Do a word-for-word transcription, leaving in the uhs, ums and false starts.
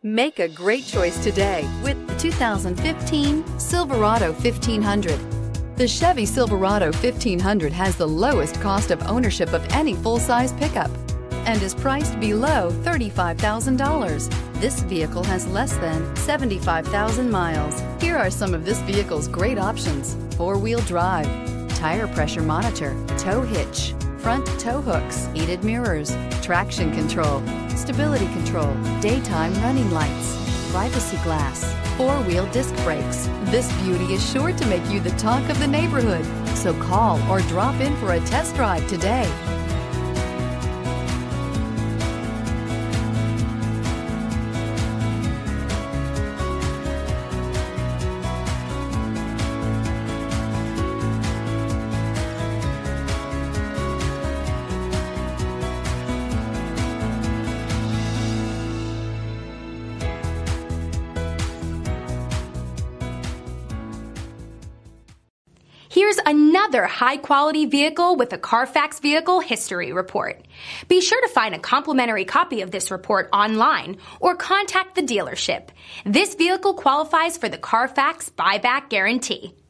Make a great choice today with the two thousand fifteen Silverado fifteen hundred. The Chevy Silverado fifteen hundred has the lowest cost of ownership of any full-size pickup and is priced below thirty-five thousand dollars. This vehicle has less than seventy-five thousand miles. Here are some of this vehicle's great options: four-wheel drive, tire pressure monitor, tow hitch, front tow hooks, heated mirrors, traction control, stability control, daytime running lights, privacy glass, four-wheel disc brakes. This beauty is sure to make you the talk of the neighborhood. So call or drop in for a test drive today. Here's another high-quality vehicle with a Carfax Vehicle History Report. Be sure to find a complimentary copy of this report online or contact the dealership. This vehicle qualifies for the Carfax Buyback Guarantee.